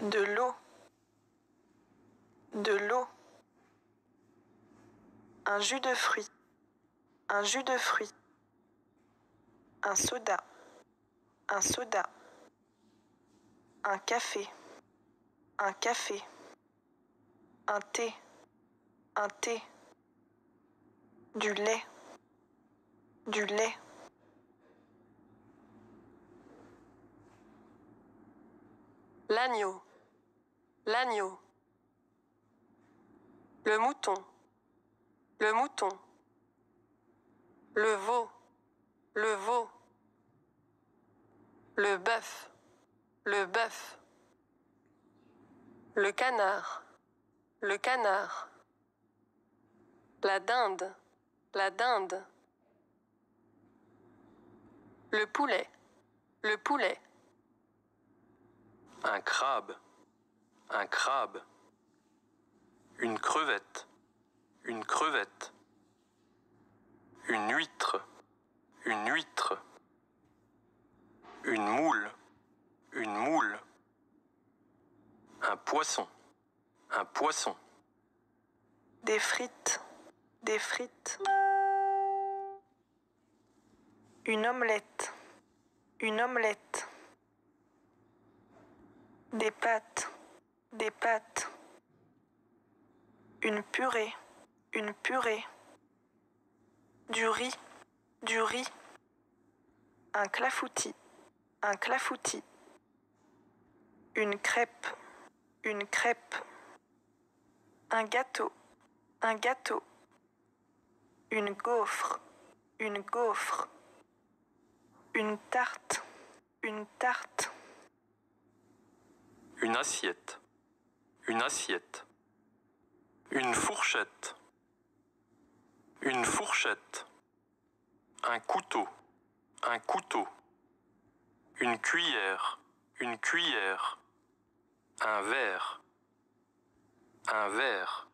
de l'eau, de l'eau. Un jus de fruits, un jus de fruits. Un soda, un soda. Un café, un café. Un thé, un thé. Du lait, du lait. L'agneau, l'agneau. Le mouton, le mouton. Le veau, le veau. Le bœuf, le bœuf. Le canard, le canard. La dinde, la dinde. Le poulet, le poulet. Un crabe, un crabe. Une crevette, une crevette. Une huître, une huître. Une moule, une moule. Un poisson, un poisson. Des frites, des frites. Une omelette, une omelette. Des pâtes, des pâtes. Une purée, une purée. Du riz, du riz. Un clafoutis, un clafoutis. Une crêpe, une crêpe. Un gâteau, un gâteau. Une gaufre, une gaufre. Une tarte, une tarte. Une assiette, une assiette. Une fourchette, une fourchette. Un couteau, un couteau. Une cuillère, une cuillère. Un verre, un verre.